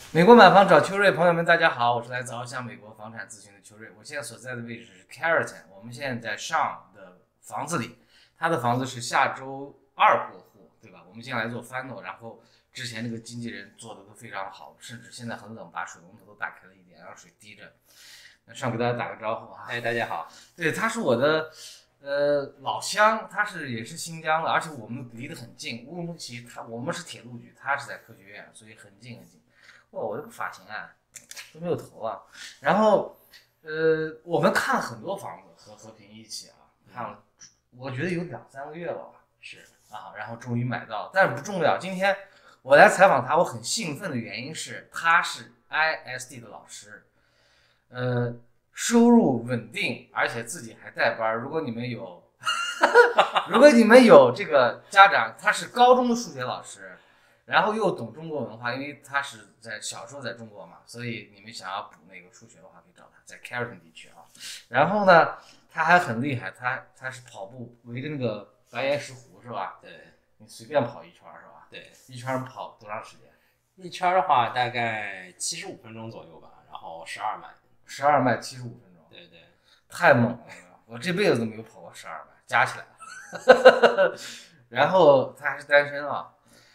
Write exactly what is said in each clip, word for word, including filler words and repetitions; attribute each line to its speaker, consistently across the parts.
Speaker 1: 美国买房找邱瑞，朋友们，大家好，我是来自翱翔美国房产咨询的邱瑞。我现在所在的位置是 Carrollton， 我们现在在上的房子里，他的房子是下周二过户，对吧？我们现在来做 final， 然后之前那个经纪人做的都非常好，甚至现在很冷，把水龙头都打开了一点，让水滴着。上给大家打个招呼啊！
Speaker 2: 哎，大家好。
Speaker 1: 对，他是我的呃老乡，他是也是新疆的，而且我们离得很近。乌鲁木齐，他我们是铁路局，他是在科学院，所以很近很近。哇，我这个发型啊都没有头啊。然后，呃，我们看了很多房子，和和平一起啊，看了，我觉得有两三个月了吧。
Speaker 2: 是
Speaker 1: 啊，然后终于买到，但是不重要。今天我来采访他，我很兴奋的原因是他是 I S D 的老师，呃，收入稳定，而且自己还带班。如果你们有，如果你们有这个家长，他是高中的数学老师。然后又懂中国文化，因为他是在小时候在中国嘛，所以你们想要补那个数学的话，可以找他，在 Carrollton 地区啊。然后呢，他还很厉害，他他是跑步围着那个白岩石湖是吧？
Speaker 2: 对，
Speaker 1: 你随便跑一圈是吧？
Speaker 2: 对，
Speaker 1: 一圈跑多长时间？
Speaker 2: 一圈的话大概七十五分钟左右吧，然后十二迈。
Speaker 1: 十二迈七十五分钟。
Speaker 2: 对对，
Speaker 1: 太猛了，我这辈子都没有跑过十二迈，加起来。然后他还是单身啊。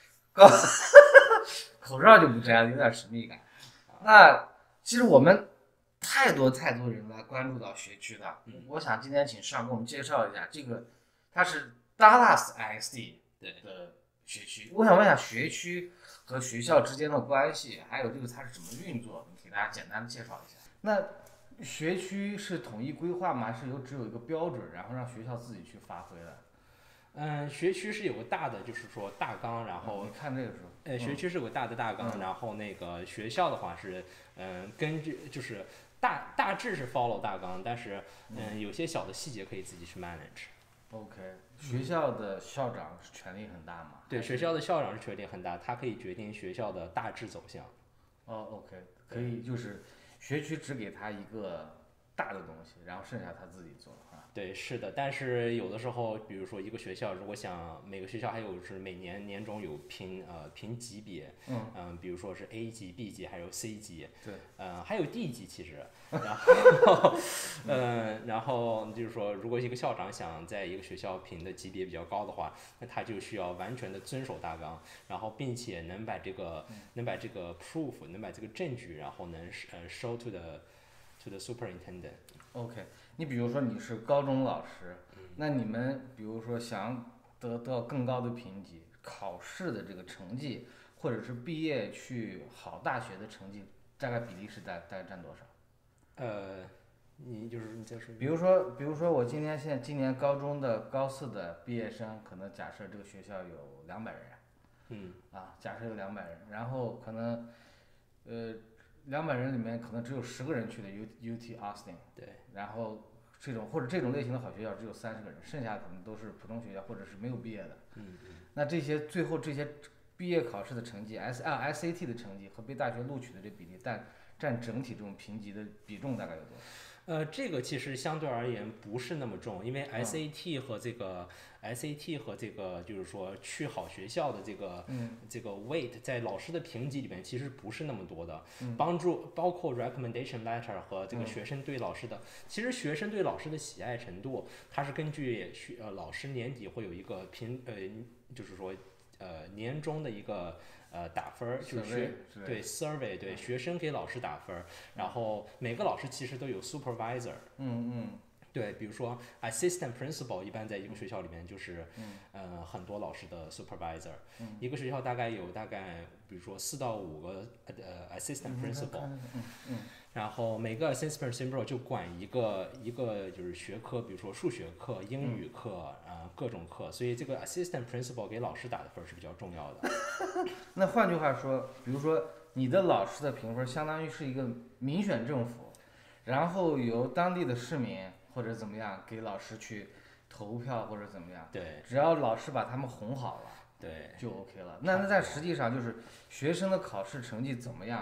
Speaker 1: 口罩就不摘了，有点神秘感。那其实我们太多太多人来关注到学区的，
Speaker 2: 嗯、
Speaker 1: 我想今天请上给我们介绍一下这个，它是 Dallas I S D 的学区。我想问一下学区和学校之间的关系，还有这个它是怎么运作，你给大家简单的介绍一下。那学区是统一规划吗？还是有只有一个标准，然后让学校自己去发挥的？
Speaker 2: 嗯，学区是有个大的，就是说大纲，然后、
Speaker 1: 嗯、你看这个时候，
Speaker 2: 呃，学区是有个大的大纲，
Speaker 1: 嗯、
Speaker 2: 然后那个学校的话是，嗯，根据就是大大致是 follow 大纲，但是嗯，有些小的细节可以自己去 manage。
Speaker 1: OK， 学校的校长是权力很大吗？
Speaker 2: 对，学校的校长是权力很大，他可以决定学校的大致走向。
Speaker 1: 哦 ，OK， 可以，就是学区只给他一个大的东西，然后剩下他自己做啊。
Speaker 2: 对，是的，但是有的时候，比如说一个学校，如果想每个学校还有是每年年终有评呃评级别，
Speaker 1: 嗯
Speaker 2: 嗯、呃，比如说是 A 级、B 级还有 C 级，
Speaker 1: 对，
Speaker 2: 呃，还有 D 级其实，然后，嗯、呃，然后就是说，如果一个校长想在一个学校评的级别比较高的话，那他就需要完全的遵守大纲，然后并且能把这个能把这个 proof 能把这个证据，然后能呃 show to the to the superintendent。OK。
Speaker 1: 你比如说你是高中老师，那你们比如说想得到更高的评级，考试的这个成绩，或者是毕业去好大学的成绩，大概比例是大大概占多少？
Speaker 2: 呃，你就是你再说。
Speaker 1: 比如说，比如说我今年现在今年高中的高四的毕业生，可能假设这个学校有两百人，
Speaker 2: 嗯，
Speaker 1: 啊，假设有两百人，然后可能，呃。两百人里面可能只有十个人去的 U U T Austin，
Speaker 2: 对，
Speaker 1: 然后这种或者这种类型的好学校只有三十个人，剩下可能都是普通学校或者是没有毕业的。
Speaker 2: 嗯嗯。
Speaker 1: 那这些最后这些毕业考试的成绩 S 啊 S A T 的成绩和被大学录取的这比例，但占整体这种评级的比重大概有多少？
Speaker 2: 呃，这个其实相对而言不是那么重，因为 S A T 和这个、嗯、S A T 和这个就是说去好学校的这个、
Speaker 1: 嗯、
Speaker 2: 这个 weight 在老师的评级里面其实不是那么多的，
Speaker 1: 嗯、
Speaker 2: 帮助包括 recommendation letter 和这个学生对老师的，嗯、其实学生对老师的喜爱程度，它是根据学呃老师年底会有一个评呃就是说呃年终的一个。呃，打分儿就是学对 survey 对、嗯、学生给老师打分儿，然后每个老师其实都有 supervisor，
Speaker 1: 嗯嗯，
Speaker 2: 对，比如说 assistant principal 一般在一个学校里面就是，
Speaker 1: 嗯、
Speaker 2: 呃很多老师的 supervisor，、
Speaker 1: 嗯、
Speaker 2: 一个学校大概有大概比如说四到五个呃 assistant principal，、
Speaker 1: 嗯嗯嗯、
Speaker 2: 然后每个 assistant principal 就管一个一个就是学科，比如说数学课、英语课，呃各种课，所以这个 assistant principal 给老师打的分是比较重要的。
Speaker 1: 那换句话说，比如说你的老师的评分相当于是一个民选政府，然后由当地的市民或者怎么样给老师去投票或者怎么样，
Speaker 2: 对，
Speaker 1: 只要老师把他们哄好了，
Speaker 2: 对，
Speaker 1: 就 OK 了。那那在实际上就是学生的考试成绩怎么样，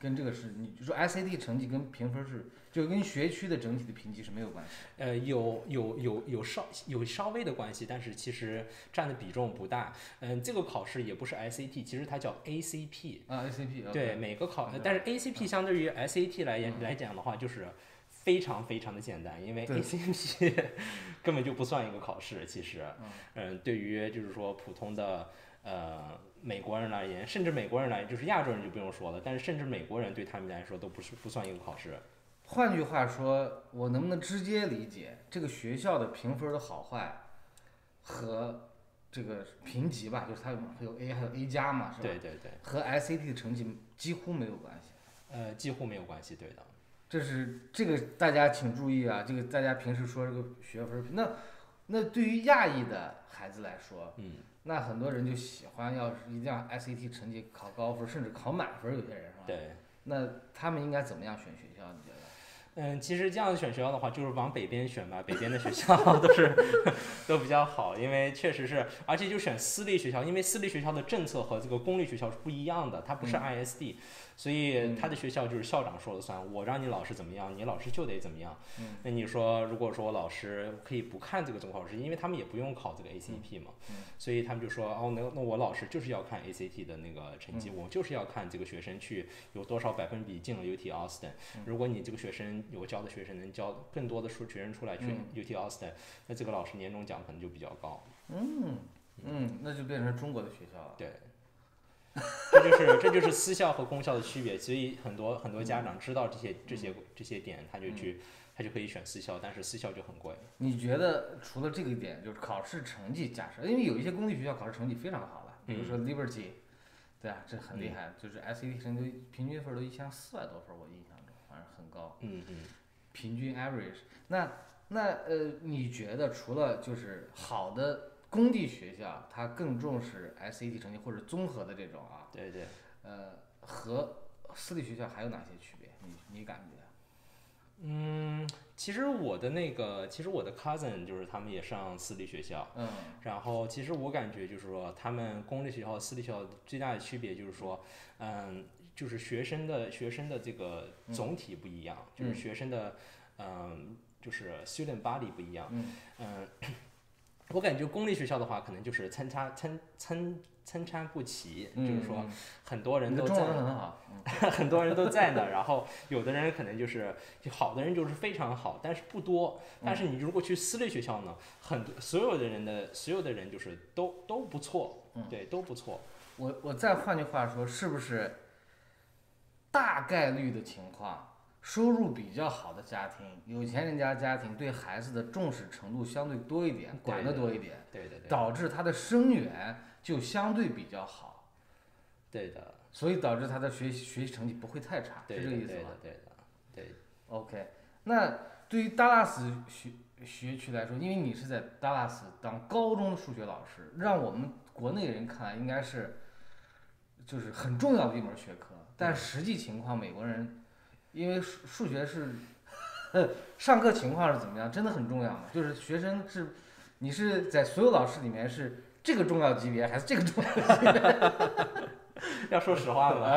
Speaker 1: 跟这个是你就说 S A T 成绩跟评分是就跟学区的整体的评级是没有关系。
Speaker 2: 呃，有有有有稍有稍微的关系，但是其实占的比重不大。嗯，这个考试也不是 S A T， 其实它叫 A C P。
Speaker 1: 啊 ，A C P。
Speaker 2: 对，每个考，但是 A C P 相对于 S A T 来言来讲的话，就是非常非常的简单，因为 A C P 根本就不算一个考试。其实，嗯，对于就是说普通的呃美国人而言，甚至美国人来，就是亚洲人就不用说了，但是甚至美国人对他们来说都不是不算一个考试。
Speaker 1: 换句话说，我能不能直接理解这个学校的评分的好坏和这个评级吧，就是它有还有 A 还有 A 加嘛，是吧？
Speaker 2: 对对对。
Speaker 1: 和 S A T 的成绩几乎没有关系。
Speaker 2: 呃，几乎没有关系，对的。
Speaker 1: 这是这个大家请注意啊，这个大家平时说这个学分，那那对于亚裔的孩子来说，
Speaker 2: 嗯，
Speaker 1: 那很多人就喜欢要是一定要 S A T 成绩考高分，甚至考满分，有些人是吧？
Speaker 2: 对。
Speaker 1: 那他们应该怎么样选学校？你觉得？
Speaker 2: 嗯，其实这样选学校的话，就是往北边选吧，北边的学校都是都比较好，因为确实是，而且就选私立学校，因为私立学校的政策和这个公立学校是不一样的，它不是 I S D，、嗯、所以他的学校就是校长说了算，我让你老师怎么样，你老师就得怎么样。
Speaker 1: 嗯、
Speaker 2: 那你说，如果说老师可以不看这个中考试，因为他们也不用考这个 A C P 嘛，
Speaker 1: 嗯、
Speaker 2: 所以他们就说，哦，那那我老师就是要看 A C T 的那个成绩，
Speaker 1: 嗯、
Speaker 2: 我就是要看这个学生去有多少百分比进了 U T Austin，、
Speaker 1: 嗯、
Speaker 2: 如果你这个学生有教的学生能教更多的数学生出来去 U T Austin，、嗯、那这个老师年终奖可能就比较高。
Speaker 1: 嗯嗯，那就变成中国的学校了。
Speaker 2: 对，这就是这就是私校和公校的区别，所以很多很多家长知道这些这些这些点，他就去他就可以选私校，但是私校就很贵。
Speaker 1: 你觉得除了这个点，就是考试成绩，假设因为有一些公立学校考试成绩非常好了，比如说 Liberty，、嗯、对啊，这很厉害，嗯、就是 S A T 成绩平均分都一千四百多分，我印象中反正很高。
Speaker 2: 嗯嗯。
Speaker 1: 平均 average， 那那呃，你觉得除了就是好的公立学校，它更重视 S A T 成绩或者综合的这种啊？
Speaker 2: 对对。
Speaker 1: 呃，和私立学校还有哪些区别？你你感觉？
Speaker 2: 嗯，其实我的那个，其实我的 cousin 就是他们也上私立学校，
Speaker 1: 嗯，
Speaker 2: 然后其实我感觉就是说，他们公立学校和私立学校最大的区别就是说，嗯。就是学生的学生的这个总体不一样，
Speaker 1: 嗯、
Speaker 2: 就是学生的，嗯，就是 student body 不一样。
Speaker 1: 嗯，
Speaker 2: 嗯我感觉公立学校的话，可能就是参差参参参差不齐，
Speaker 1: 嗯、
Speaker 2: 就是说很多人都在，
Speaker 1: 很好，
Speaker 2: 嗯、很多人都在那，然后有的人可能就是好的人就是非常好，但是不多。但是你如果去私立学校呢，很多所有的人的所有的人就是都都不错，对，都不错。
Speaker 1: 我我再换句话说，是不是？大概率的情况，收入比较好的家庭，有钱人家家庭对孩子的重视程度相对多一点，管得多一点，
Speaker 2: 对的，
Speaker 1: 导致他的生源就相对比较好。
Speaker 2: 对的。
Speaker 1: 所以导致他的学习学习成绩不会太差，是这个意思吗？
Speaker 2: 对的，对的，对。
Speaker 1: OK， 那对于达拉斯学学区来说，因为你是在达拉斯当高中数学老师，让我们国内人看来应该是就是很重要的一门学科。但实际情况，美国人因为数数学是，上课情况是怎么样，真的很重要嘛？就是学生是，你是在所有老师里面是这个重要级别，还是这个重要级别？
Speaker 2: 要说实话吗？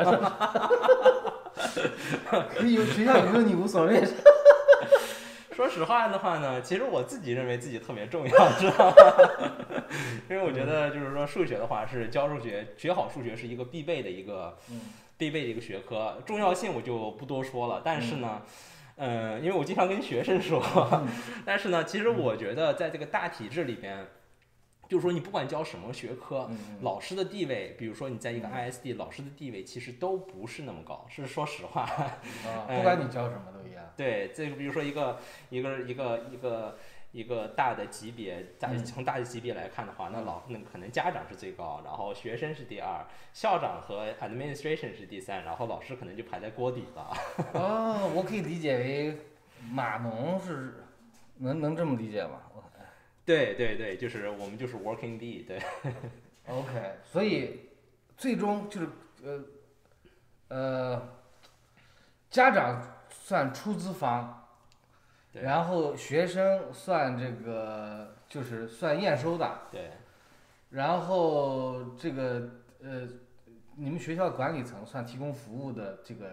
Speaker 1: 有学校有没有你无所谓。
Speaker 2: 说实话的话呢，其实我自己认为自己特别重要，知道吗？因为我觉得就是说数学的话是教数学，学好数学是一个必备的一个。
Speaker 1: 嗯
Speaker 2: 必备的一个学科，重要性我就不多说了。但是呢，嗯、呃，因为我经常跟学生说，但是呢，其实我觉得在这个大体制里边，就是说你不管教什么学科，
Speaker 1: 嗯、
Speaker 2: 老师的地位，比如说你在一个 I S D，、嗯、老师的地位其实都不是那么高，是说实话。
Speaker 1: 啊，不管你教什么都一样。
Speaker 2: 对，这个比如说一个一个一个一个。一个大的级别，大从大的级别来看的话，那老那可能家长是最高，然后学生是第二，校长和 administration 是第三，然后老师可能就排在锅底了。
Speaker 1: 哦，我可以理解为码农是，能能这么理解吗？
Speaker 2: 对对对，就是我们就是 working bee， 对。
Speaker 1: OK， 所以最终就是呃呃，家长算出资方。然后学生算这个就是算验收的，
Speaker 2: 对。
Speaker 1: 然后这个呃，你们学校管理层算提供服务的这个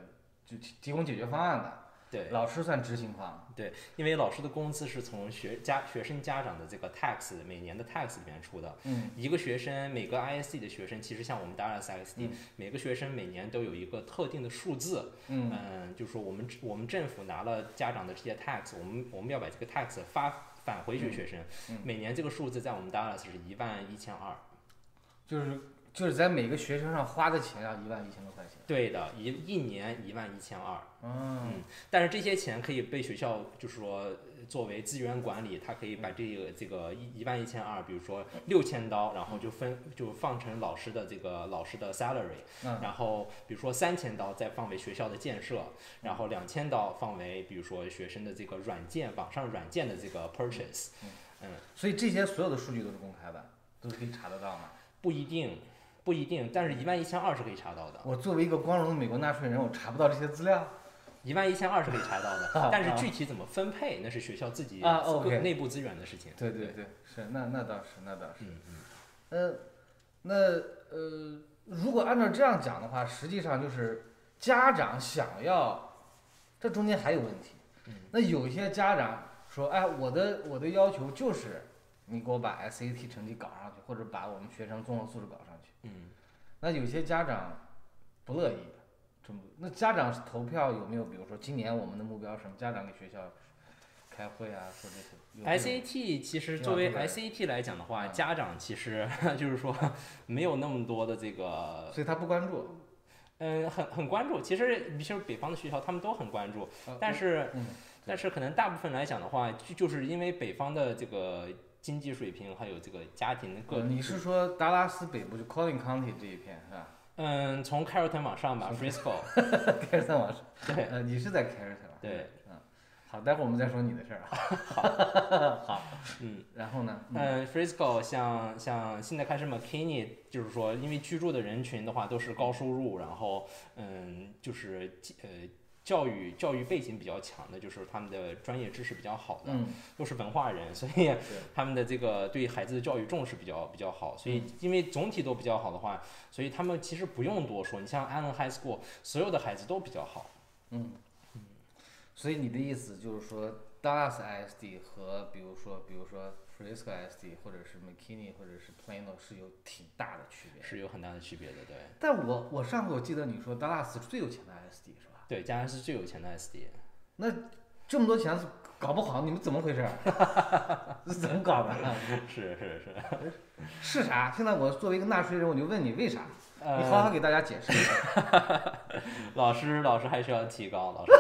Speaker 1: 就提提供解决方案的，
Speaker 2: 对，
Speaker 1: 老师算执行方。
Speaker 2: 对，因为老师的工资是从学家学生家长的这个 tax 每年的 tax 里面出的。
Speaker 1: 嗯，
Speaker 2: 一个学生每个 I S D 的学生，其实像我们 Dallas I S D，、
Speaker 1: 嗯、
Speaker 2: 每个学生每年都有一个特定的数字。
Speaker 1: 嗯，
Speaker 2: 嗯就是说我们我们政府拿了家长的这些 tax， 我们我们要把这个 tax 发返回给学生。
Speaker 1: 嗯嗯、
Speaker 2: 每年这个数字在我们 Dallas 是一万一千二。
Speaker 1: 就是就是在每个学生上花的钱要一万一千多块钱。
Speaker 2: 对的，一一年一万一千二。
Speaker 1: 嗯，
Speaker 2: 嗯，但是这些钱可以被学校就是说作为资源管理，它可以把这个这个一一万一千二，比如说六千刀，然后就分就放成老师的这个老师的 salary，、
Speaker 1: 嗯、
Speaker 2: 然后比如说三千刀再放为学校的建设，然后两千刀放为比如说学生的这个软件网上软件的这个 purchase。
Speaker 1: 嗯，
Speaker 2: 嗯，
Speaker 1: 所以这些所有的数据都是公开的，都是可以查得到吗？
Speaker 2: 不一定。不一定，但是一万一千二是可以查到的。
Speaker 1: 我作为一个光荣的美国纳税人，我查不到这些资料。
Speaker 2: 一万一千二是可以查到的，但是具体怎么分配，那是学校自己
Speaker 1: 啊，OK，
Speaker 2: 内部资源的事情。
Speaker 1: 对对对，是那那倒是那倒是。
Speaker 2: 嗯嗯。
Speaker 1: 呃，那呃，如果按照这样讲的话，实际上就是家长想要，这中间还有问题。
Speaker 2: 嗯。
Speaker 1: 那有些家长说，哎，我的我的要求就是你给我把 S A T 成绩搞上去，或者把我们学生综合素质搞上去。
Speaker 2: 嗯。
Speaker 1: 那有些家长不乐意。那家长投票有没有？比如说今年我们的目标是什么？家长给学校开会啊，或者是
Speaker 2: S A T 其实作为 S A T 来讲的话，家长其实就是说没有那么多的这个，
Speaker 1: 所以他不关注。
Speaker 2: 嗯，很很关注。其实其实北方的学校他们都很关注，但是、
Speaker 1: 嗯、
Speaker 2: 但是可能大部分来讲的话，就就是因为北方的这个经济水平还有这个家庭的各、
Speaker 1: 嗯。你是说达拉斯北部就 Collin County 这一片是吧？
Speaker 2: 嗯，从凯尔特往上吧 ，Frisco。
Speaker 1: 凯尔特往上。
Speaker 2: 对。
Speaker 1: 呃，你是在凯尔特吧？
Speaker 2: 对。
Speaker 1: 嗯。好，待会儿我们再说你的事儿啊。
Speaker 2: 好。
Speaker 1: 好。
Speaker 2: 嗯。
Speaker 1: 然后呢？
Speaker 2: 嗯 ，Frisco 像像现在开始 McKinney， 就是说因为居住的人群的话都是高收入，然后嗯，就是呃。教育教育背景比较强的，就是他们的专业知识比较好的，
Speaker 1: 嗯、
Speaker 2: 都是文化人，所以他们的这个对孩子的教育重视比较比较好。所以因为总体都比较好的话，所以他们其实不用多说。你像 Allen High School， 所有的孩子都比较好。
Speaker 1: 嗯。嗯。所以你的意思就是说 ，Dallas I S D 和比如说比如说 Frisco I S D 或者是 McKinney 或者是 Plano 是有挺大的区别。
Speaker 2: 是有很大的区别的，对。
Speaker 1: 但我我上回我记得你说 Dallas 是最有钱的 I S D 是吧？
Speaker 2: 对，加拿大是最有钱的 S D。
Speaker 1: 那这么多钱搞不好，你们怎么回事？是怎么搞的？
Speaker 2: 是是是。
Speaker 1: 是啥？现在我作为一个纳税人，我就问你为啥？
Speaker 2: 呃、
Speaker 1: 你好好给大家解释一下。
Speaker 2: 老师，老师还需要提高，老师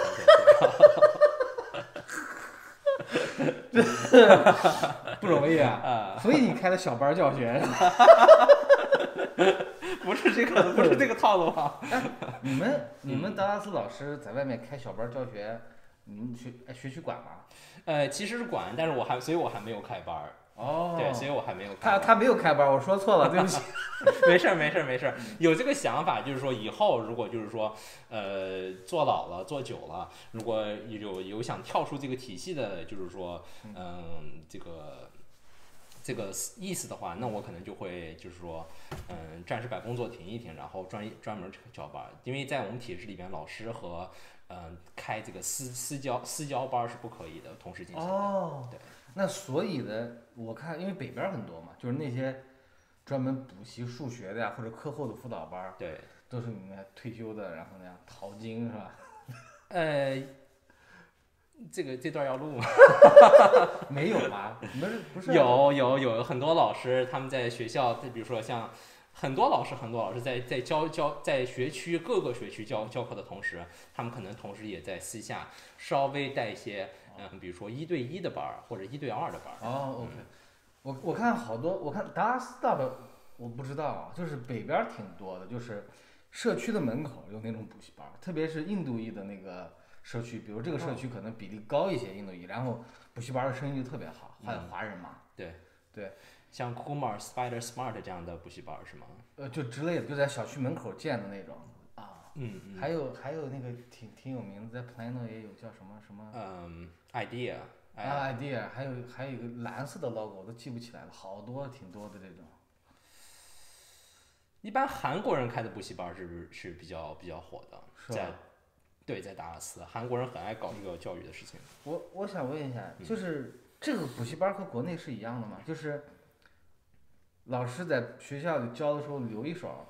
Speaker 2: 还需要提
Speaker 1: 高。不容易啊！所以你开的小班教学。
Speaker 2: 不是这个，不是这个套路啊！
Speaker 1: 哎，你们你们达拉斯老师在外面开小班教学，你们学哎学区管吗？
Speaker 2: 呃，其实是管，但是我还，所以我还没有开班儿。
Speaker 1: 哦。
Speaker 2: 对，所以我还没有开
Speaker 1: 他他没有开班，我说错了，对不起。
Speaker 2: 没事儿没事儿没事儿，有这个想法，就是说以后如果就是说，呃，做老了做久了，如果有有想跳出这个体系的，就是说，嗯、呃，这个。这个意思的话，那我可能就会就是说，嗯，暂时把工作停一停，然后专专门教班，因为在我们体制里边，老师和嗯开这个私私教私教班是不可以的，同时进行的。
Speaker 1: 哦。
Speaker 2: 对。
Speaker 1: 那所以的，我看因为北边很多嘛，就是那些专门补习数学的呀，或者课后的辅导班，
Speaker 2: 对，
Speaker 1: 都是你们退休的，然后那样淘金是吧？
Speaker 2: 呃。这个这段要录吗？
Speaker 1: 没有吧？你们不是？
Speaker 2: 有有有很多老师，他们在学校，比如说像很多老师，很多老师在在教教在学区各个学区教教课的同时，他们可能同时也在私下稍微带一些，嗯，比如说一对一的班儿或者一对二的班儿。
Speaker 1: 哦 ，OK，嗯、我我看好多，我看达拉斯大的我不知道啊，就是北边挺多的，就是社区的门口有那种补习班，特别是印度裔的那个。社区，比如这个社区可能比例高一些印度裔，然后补习班的生意就特别好，还有华人嘛。
Speaker 2: 对
Speaker 1: 对，
Speaker 2: 像 Kumar Spider Smart 这样的补习班是吗？
Speaker 1: 呃，就之类的，就在小区门口建的那种啊。
Speaker 2: 嗯嗯。
Speaker 1: 还有还有那个挺挺有名的，在 Plano 也有叫什么什么。
Speaker 2: 嗯 ，Idea。
Speaker 1: 啊 ，Idea， 还有还有一个蓝色的 logo，我都记不起来了，好多挺多的这种。
Speaker 2: 一般韩国人开的补习班是是比较比较火的，在。 对，在达拉斯，韩国人很爱搞这个教育的事情。
Speaker 1: 我我想问一下，就是这个补习班和国内是一样的吗？就是老师在学校里教的时候留一手，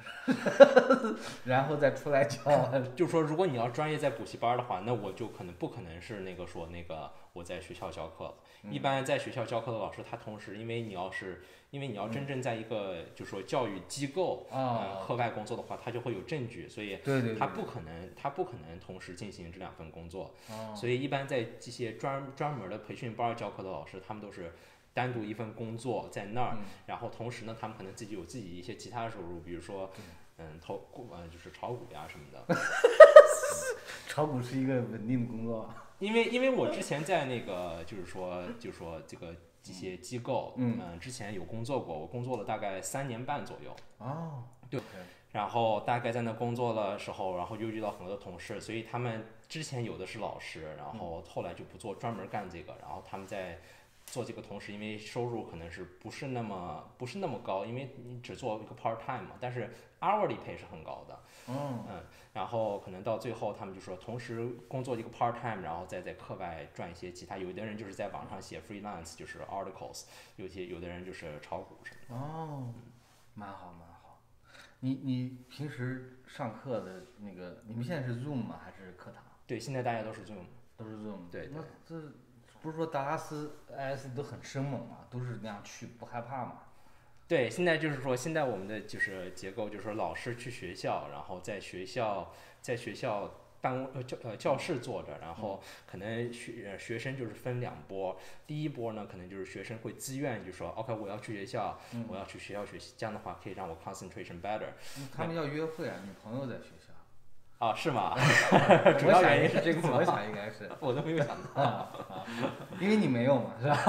Speaker 1: 然后再出来教。
Speaker 2: 就是说，如果你要专业在补习班的话，那我就可能不可能是那个说那个我在学校教课了。一般在学校教课的老师，他同时因为你要是因为你要真正在一个就是说教育机构
Speaker 1: 啊、
Speaker 2: 呃课外工作的话，他就会有证据，所以
Speaker 1: 对对，
Speaker 2: 他不可能他不可能同时进行这两份工作。
Speaker 1: 哦、
Speaker 2: 所以一般在这些专专门的培训班教课的老师，他们都是单独一份工作在那儿，
Speaker 1: 嗯、
Speaker 2: 然后同时呢，他们可能自己有自己一些其他的收入，比如说。嗯，投股呃就是炒股呀什么的。
Speaker 1: 炒股是一个稳定的工作。
Speaker 2: 因为因为我之前在那个就是说就是说这个这些机构，
Speaker 1: 嗯、
Speaker 2: 呃，之前有工作过，我工作了大概三年半左右。
Speaker 1: 哦，
Speaker 2: 对。然后大概在那工作的时候，然后又遇到很多的同事，所以他们之前有的是老师，然后后来就不做专门干这个，然后他们在。做这个同时，因为收入可能是不是那么不是那么高，因为你只做一个 part time 嘛，但是 hourly pay 是很高的。
Speaker 1: 嗯
Speaker 2: 嗯，然后可能到最后他们就说，同时工作一个 part time，然后再在课外赚一些其他。有的人就是在网上写 freelance，就是 articles， 有些有的人就是炒股什么的。
Speaker 1: 哦，蛮好蛮好。你你平时上课的那个，你们现在是 Zoom 吗？还是课堂？
Speaker 2: 对，现在大家都是 Zoom。
Speaker 1: 都是 Zoom。
Speaker 2: 对对。
Speaker 1: 那这。不是说达拉斯 I S 都很生猛嘛，都是那样去，不害怕嘛？
Speaker 2: 对，现在就是说，现在我们的就是结构，就是说老师去学校，然后在学校在学校办公呃教呃教室坐着，然后可能学学生就是分两波，第一波呢可能就是学生会自愿就说 OK 我要去学校，
Speaker 1: 嗯、
Speaker 2: 我要去学校学习，这样的话可以让我 concentration better。
Speaker 1: 他们要约会啊，女朋友在学校。
Speaker 2: 啊，是吗？主要原因是这个吗？
Speaker 1: 我想应该是，
Speaker 2: 我都没有想到
Speaker 1: 啊啊，因为你没有嘛，是吧？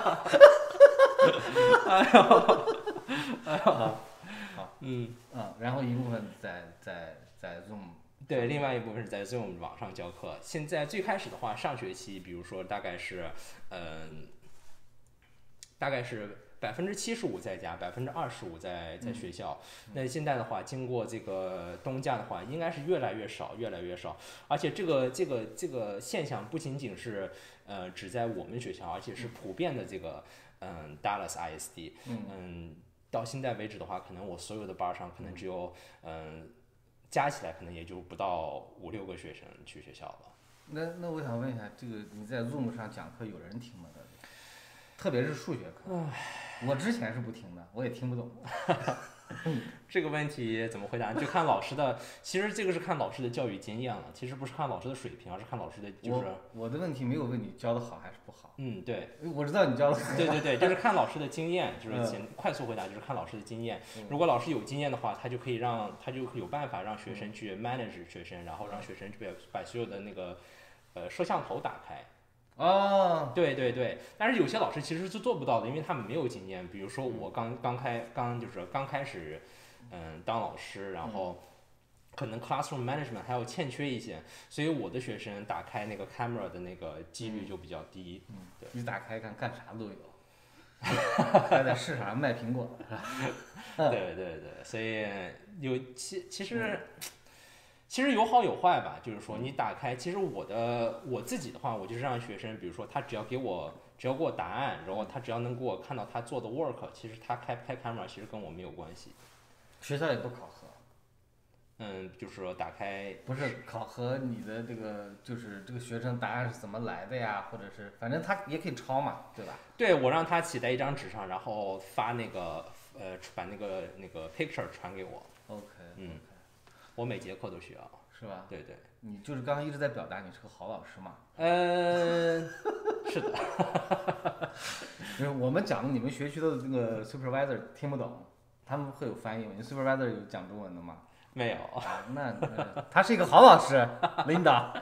Speaker 2: 哎呦，哎呦，
Speaker 1: 好，
Speaker 2: 嗯
Speaker 1: 嗯，然后一部分在在在 Zoom。
Speaker 2: 对，另外一部分是在 Zoom 网上教课。现在最开始的话，上学期，比如说大概是，嗯，大概是。百分之七十五在家，百分之二十五在在学校。
Speaker 1: 嗯、
Speaker 2: 那现在的话，经过这个冬假的话，应该是越来越少，越来越少。而且这个这个这个现象不仅仅是呃只在我们学校，而且是普遍的这个嗯 Dallas I S D。
Speaker 1: 嗯,
Speaker 2: 嗯，到现在为止的话，可能我所有的班上可能只有嗯加起来可能也就不到五六个学生去学校了。
Speaker 1: 那那我想问一下，这个你在 Zoom 上讲课有人听吗？特别是数学课。我之前是不听的，我也听不懂。
Speaker 2: 这个问题怎么回答？就看老师的，其实这个是看老师的教育经验了。其实不是看老师的水平，而是看老师的就是。
Speaker 1: 我我的问题没有问你教的好还是不好。
Speaker 2: 嗯，对。
Speaker 1: 我知道你教的好。
Speaker 2: 对对对，就是看老师的经验，就是先快速回答，就是看老师的经验。如果老师有经验的话，他就可以让他就有办法让学生去 manage 学生，然后让学生去把所有的那个呃摄像头打开。
Speaker 1: 哦，
Speaker 2: 对对对，但是有些老师其实是做不到的，因为他们没有经验。比如说我刚刚开刚就是刚开始，嗯，当老师，然后可能 classroom management 还要欠缺一些，所以我的学生打开那个 camera 的那个几率就比较低。
Speaker 1: 嗯，
Speaker 2: 对，
Speaker 1: 你打开看，干啥都有，还在市场上卖苹果，是吧？
Speaker 2: 对对对，所以有其其实。其实有好有坏吧，就是说你打开，其实我的我自己的话，我就是让学生，比如说他只要给我只要给我答案，然后他只要能给我看到他做的 work， 其实他开不开 camera 其实跟我没有关系。
Speaker 1: 学校也不考核。
Speaker 2: 嗯，就是说打开
Speaker 1: 不是考核你的这个，就是这个学生答案是怎么来的呀，或者是反正他也可以抄嘛，对吧？
Speaker 2: 对，我让他写在一张纸上，然后发那个呃把那个那个 picture 传给我。
Speaker 1: OK，
Speaker 2: 嗯。我每节课都需要，
Speaker 1: 是吧？
Speaker 2: 对对，
Speaker 1: 你就是刚刚一直在表达你是个好老师嘛？
Speaker 2: 呃，是的。
Speaker 1: 就是我们讲的你们学区的那个 supervisor 听不懂，他们会有翻译吗？你 supervisor 有讲中文的吗？
Speaker 2: 没有。
Speaker 1: 啊、那, 那他是一个好老师，Linda。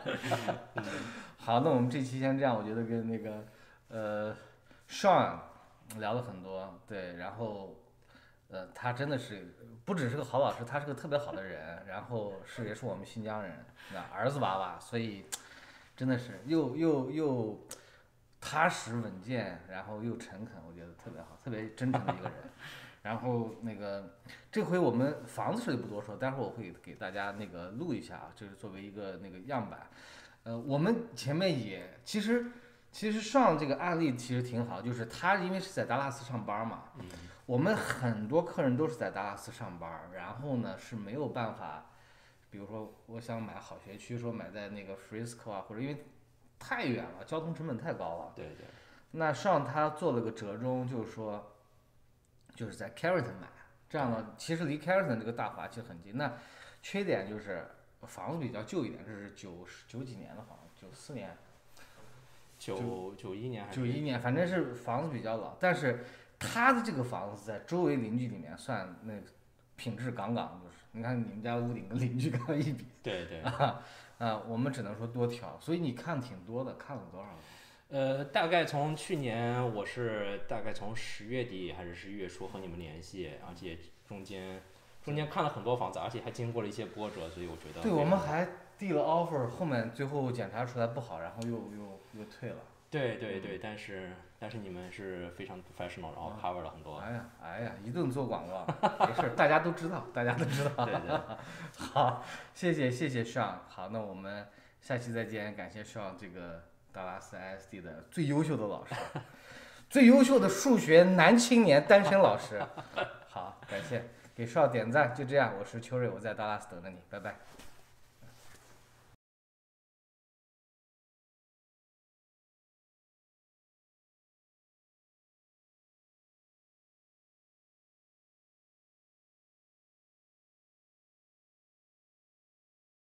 Speaker 1: 好，那我们这期先这样，我觉得跟那个呃 Sean 聊了很多，对，然后。呃，他真的是不只是个好老师，他是个特别好的人，然后是也是我们新疆人，那儿子娃娃，所以真的是又又又踏实稳健，然后又诚恳，我觉得特别好，特别真诚的一个人。 然后那个这回我们房子事就不多说，待会儿我会给大家那个录一下啊，就是作为一个那个样板。呃，我们前面也其实其实上这个案例其实挺好，就是他因为是在达拉斯上班嘛，
Speaker 2: 嗯，
Speaker 1: 我们很多客人都是在达拉斯上班，然后呢是没有办法，比如说我想买好学区，说买在那个 Frisco 啊，或者因为太远了，交通成本太高了。
Speaker 2: 对对。
Speaker 1: 那上他做了个折中，就是说就是在 Carrollton 买，这样呢其实离 Carrollton 这个大华其实很近。那缺点就是房子比较旧一点，这是九十九几年的房子，九四年。
Speaker 2: 九九一年还是
Speaker 1: 九一年，反正是房子比较老，但是他的这个房子在周围邻居里面算那个品质杠杠，就是你看你们家屋顶跟邻居刚一比，
Speaker 2: 对对。
Speaker 1: 啊啊，我们只能说多挑，所以你看挺多的，看了多少个？
Speaker 2: 呃，大概从去年我是大概从十月底还是十一月初和你们联系，而且中间中间看了很多房子，而且还经过了一些波折，所以我觉得
Speaker 1: 对，我们还递了 offer， 后面最后检查出来不好，然后又又又退了。
Speaker 2: 对对对，但是但是你们是非常 professional， 然后 cover 了很多。
Speaker 1: 哎呀哎呀，一顿做广告，没事，大家都知道，大家都知道。
Speaker 2: 对对。
Speaker 1: 好，谢谢谢谢 Sean， 好，那我们下期再见，感谢 Sean 这个达拉斯 I S D 的最优秀的老师，最优秀的数学男青年单身老师。好，感谢，给 Sean 点赞，就这样，我是秋瑞，我在达拉斯等着你，拜拜。